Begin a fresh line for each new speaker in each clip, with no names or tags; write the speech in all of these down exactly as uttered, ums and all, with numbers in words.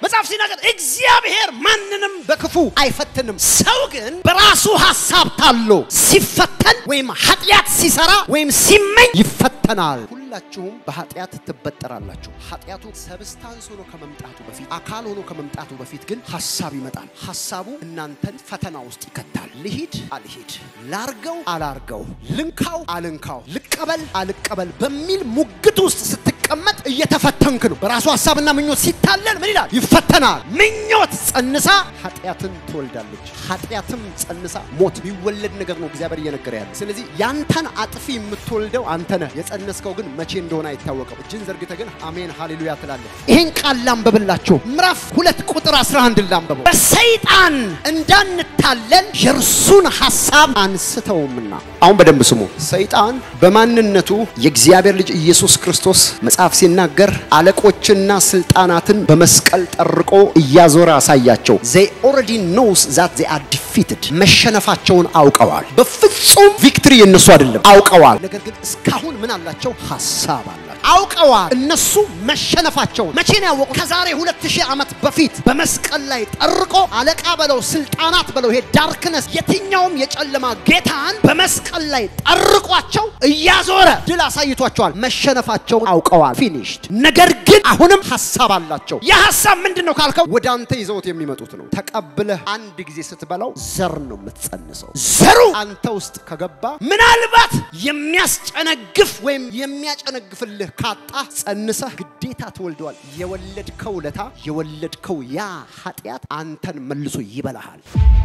መጽሐፍ ሲናገር እግዚአብሔር ማንንም በክፉ አይፈትንም ሰው ግን በራሱ ሐሳብ ታሎ ሲፈተን ወይም ኃጢያት ሲሰራ ወይም ሲመኝ ይፈተናል ሁላችሁም በኃጢያት ትበጠራላችሁ ኃጢያቱ ሰብስታንስ ሆኖ ከመምጣቱ በፊት አካል ሆኖ ከመምጣቱ በፊት ግን ሐሳብ ይመጣል ሐሳቡ እናንተን ፈተና ውስጥ ይከታል ልሂድ አልሂድ ላርገው አላርገው ልንካው አልንካው ልቀበል አልቀበል በሚል ሙግት ውስጥ ስትቀመጥ እየተፈተንክ ነው በራሱ ሐሳብና ምኞት ሲታለል ምን ይላል ይፈተናል ምኞት ጸንሳ ኃጢያትን ትወልዳለች ኃጢያትም ጸንሳ ሞት ቢወለድ ነገር ነው እግዚአብሔር እየነገረ ያለው ስለዚህ ያንተን አጥፊ የምትወልደው አንተ ነህ የጸነስከው ግን መቼ እንደሆነ አይታወቅም እጅን ዘርግተህ ግን አሜን ሃሌሉያ ትላለህ ይሄን ቃል ላንብብላችሁ ምዕራፍ ሁለት ቁጥር አስራ አንድ ላንብበው በሰይጣን እንዳንታለል የርሱን ሐሳብ አንስተውምና አሁን በደንብ ስሙ ሰይጣን በማንነቱ የእግዚአብሔር ልጅ ኢየሱስ ክርስቶስ መጽሐፍ ሲናገር አለቆችና ስልጣናትን በመስቀል ጠርቆ እያዞረ አሳያቸው they already knows that they are defeated መሸነፋቸውን አውቀዋል በፍጹም ቪክቶሪ የነሱ አይደለም አውቀዋል ነገር ግን እስካሁን ምን አላቸው ሐሳብ አላቸው አውቀዋል እነሱ መሸነፋቸው መቼ ነው ያወቁ ከዛሬ ሁለት ሺህ ዓመት በፊት በመስቀል ላይ ጠርቆ አለቃ በለው ስልጣናት በለው ይሄ ዳርክነስ የትኛውም የጨለማ ጌታን በመስቀል ላይ ጠርቋቸው እያዞረ ድል አሳይቷቸዋል መሸነፋቸው አውቀዋል ፊኒሽድ ነገር ግን አሁንም ሐሳብ አላቸው ያ ሐሳብ ምንድነው ካልከው ወደ አንተ ይዘውት የሚመጡት ነው ተቀብለህ አንድ ጊዜ ስትበላው ዘር ነው የምትጸንሰው ዘሩ አንተ ውስጥ ከገባ ምናልባት የሚያስጨነግፍ ወይም የሚያጨነግፍልህ ካጣ ጸንሰህ ግዴታ ተወልደዋል የወለድከው ለታ የወለድከው ያ ኃጢያት አንተን መልሶ ይበላሃል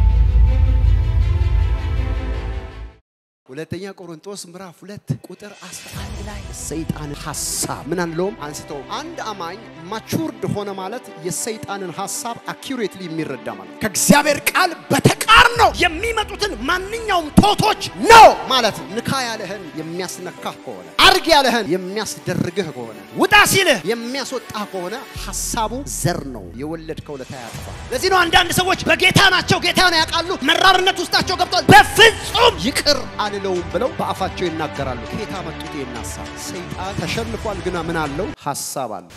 ሁለተኛ ቆሮንቶስ ምዕራፍ ሁለት ቁጥር አስራ አንድ ላይ ሰይጣን ሐሳብ ምን አንለውም አንስተው አንድ አማኝ ማቹርድ ሆነ ማለት የሰይጣንን ሐሳብ አኩሬትሊ የሚረዳ ማለት ከእግዚአብሔር ቃል በተቃርኖ የሚመጡትን ማንኛውም ቶቶች ነው ማለት ንካ ያለህን የሚያስነካህ ከሆነ አርግ ያለህን የሚያስደርግህ ከሆነ ውጣ ሲልህ የሚያስወጣህ ከሆነ ሐሳቡ ዘር ነው የወለድከው ለታ ያጠፋ ለዚህ ነው አንዳንድ ሰዎች በጌታ ናቸው ጌታን ያቃሉ መራርነት ውስጣቸው ገብቷል በፍጹም ይቅር አለ ነው ብለው በአፋቸው ይናገራሉ ጌታ መጥቶ ይናሳ ሰይጣን ተሸንፏል ግና ምን አለው ሐሳብ አለው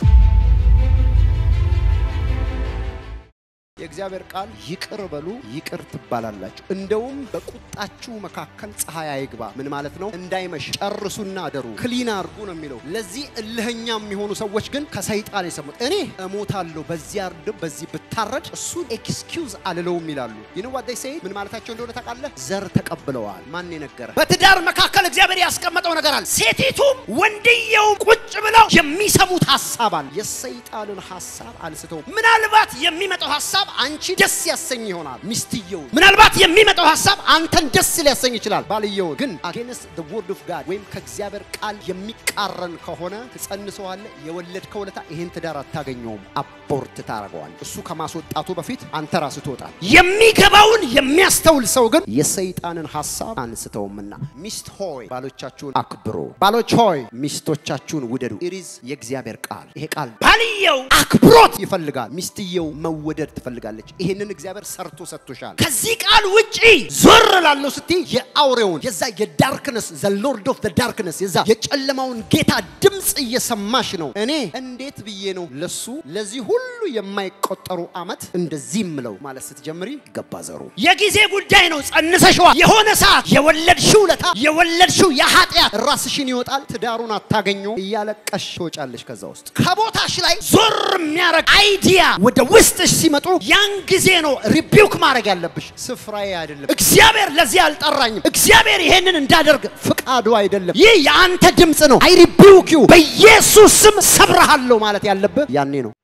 የእግዚአብሔር ቃል ይቅር በሉ ይቅር ትባላላችሁ እንደውም በቁጣችሁ መካከል ፀሐይ አይግባ ምን ማለት ነው እንዳይመሽ ጨርሱና አደሩ ክሊን አርጉ ነው የሚለው ለዚህ እልህኛም የሚሆኑ ሰዎች ግን ከሰይጣን የሰሙት እኔ እሞታለሁ በዚህ አርድ በዚህ ብታረድ እሱ ኤክስኪውዝ አልለውም ይላሉ you know what they say ምን ማለታቸው እንደሆነ ታውቃለህ ዘር ተቀብለዋል ማን የነገረ በትዳር መካከል እግዚአብሔር ያስቀመጠው ነገር አለ ሴቲቱም ወንድየው ቁጭ ብለው የሚሰሙት ሐሳብ አለ የሰይጣንን ሐሳብ አንስተው ምናልባት የሚመጣው ሐሳብ አንቺ ደስ ያሰኝ ይሆናል ሚስትየው ምናልባት የሚመጣው ሐሳብ አንተን ደስ ሊያሰኝ ይችላል ባልየው ግን against the word of God ወይም ከእግዚአብሔር ቃል የሚቃረን ከሆነ ተጸንሰዋል የወለድከው ለታ ይሄን ትዳር አታገኘውም አቦርት ታረጋዋል እሱ ከማስወጣቱ በፊት አንተ ራስ ትወጣል የሚገባውን የሚያስተውል ሰው ግን የሰይጣንን ሐሳብ አንስተውምና ሚስት ሆይ ባሎቻችሁን አክብሩ ባሎች ሆይ ሚስቶቻችሁን ውደዱ ኢሪዝ የእግዚአብሔር ቃል ይሄ ቃል ባልየው አክብሮት ይፈልጋል ሚስትየው መወደድ ትፈልጋለች ይሄንን እግዚአብሔር ሰርቶ ሰጥቶሻል ከዚህ ቃል ውጪ ዞር ላለው ስቲ የአውሬውን የዛ የዳርክነስ the lord of the darkness የዛ የጨለማውን ጌታ ድምጽ እየሰማሽ ነው እኔ እንዴት ብዬ ነው ለሱ ለዚህ ሁሉ የማይቆጠሩ አመት እንደዚህ ምለው ማለት ስትጀምሪ ገባዘሩ የጊዜ ጉዳይ ነው ጸንሰሽዋል የሆነ ሰዓት የወለድሽው ለታ የወለድሽው የኃጢያት ራስሽን ይወጣል ትዳሩን አታገኙ እያለቀሽ ትወጫለሽ ከዛ ውስጥ ከቦታሽ ላይ ዞር የሚያረግ አይዲያ ወደ ውስጥሽ ሲመጡ ያን ጊዜ ነው ሪቢውክ ማድረግ ያለብሽ ስፍራዬ አይደለም እግዚአብሔር ለዚህ አልጠራኝም እግዚአብሔር ይሄንን እንዳደርግ ፍቃዱ አይደለም ይህ ያንተ ድምጽ ነው አይ ሪቢውክ ዩ በኢየሱስ ስም ሰብራሃለሁ ማለት ያለበት ያኔ ነው